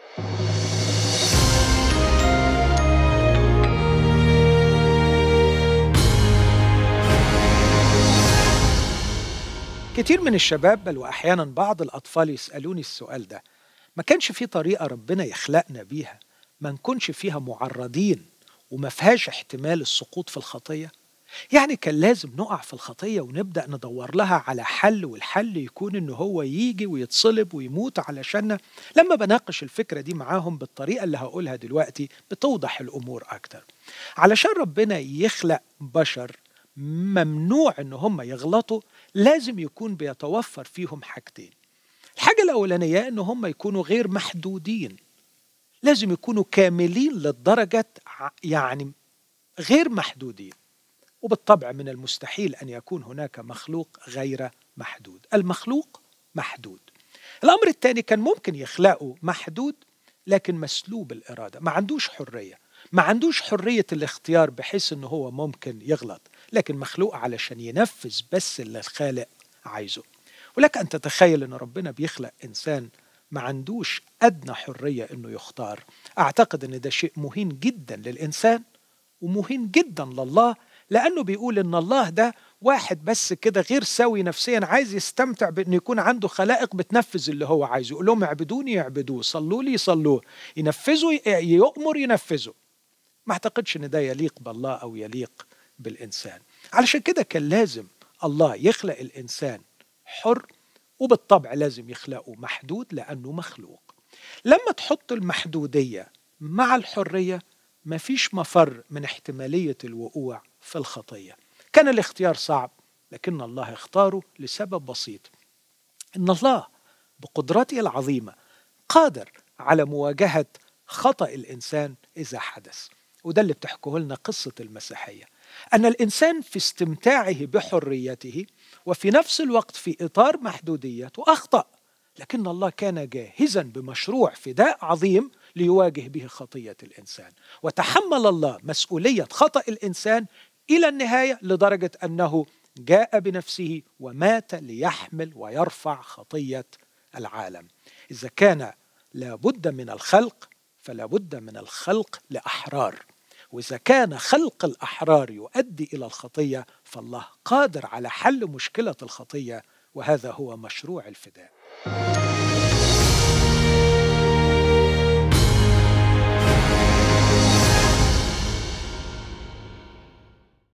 كتير من الشباب بل وأحيانا بعض الأطفال يسألوني السؤال ده: ما كانش في طريقة ربنا يخلقنا بيها ما نكونش فيها معرضين وما فيهاش احتمال السقوط في الخطية؟ يعني كان لازم نقع في الخطية ونبدأ ندور لها على حل، والحل يكون إنه هو يجي ويتصلب ويموت علشاننا. لما بناقش الفكرة دي معاهم بالطريقة اللي هقولها دلوقتي بتوضح الأمور أكتر. علشان ربنا يخلق بشر ممنوع إن هم يغلطوا، لازم يكون بيتوفر فيهم حاجتين. الحاجة الأولانية إن هم يكونوا غير محدودين، لازم يكونوا كاملين للدرجة، يعني غير محدودين. وبالطبع من المستحيل أن يكون هناك مخلوق غير محدود، المخلوق محدود. الأمر الثاني، كان ممكن يخلقه محدود لكن مسلوب الإرادة، ما عندوش حرية، ما عندوش حرية الاختيار بحيث أنه هو ممكن يغلط، لكن مخلوق علشان ينفذ بس اللي الخالق عايزه. ولك أن تتخيل أن ربنا بيخلق إنسان ما عندوش أدنى حرية أنه يختار. أعتقد أن ده شيء مهين جدا للإنسان ومهين جدا لله، لأنه بيقول إن الله ده واحد بس كده غير سوي نفسيا، عايز يستمتع بأنه يكون عنده خلائق بتنفذ اللي هو عايزه. يقول لهم اعبدوني يعبدوه، صلوا لي يصلوه، ينفذوا يؤمر ينفذوا. ما اعتقدش إن ده يليق بالله أو يليق بالإنسان. علشان كده كان لازم الله يخلق الإنسان حر، وبالطبع لازم يخلقه محدود لأنه مخلوق. لما تحط المحدودية مع الحرية مفيش مفر من احتمالية الوقوع في الخطية. كان الاختيار صعب لكن الله اختاره لسبب بسيط، إن الله بقدرته العظيمة قادر على مواجهة خطأ الإنسان إذا حدث. وده اللي بتحكيه لنا قصة المسيحية، أن الإنسان في استمتاعه بحريته وفي نفس الوقت في إطار محدوديته أخطأ، لكن الله كان جاهزا بمشروع فداء عظيم ليواجه به خطية الإنسان، وتحمل الله مسؤولية خطأ الإنسان إلى النهاية، لدرجة أنه جاء بنفسه ومات ليحمل ويرفع خطية العالم. إذا كان لابد من الخلق فلا بد من الخلق لأحرار، وإذا كان خلق الأحرار يؤدي إلى الخطية فالله قادر على حل مشكلة الخطية، وهذا هو مشروع الفداء.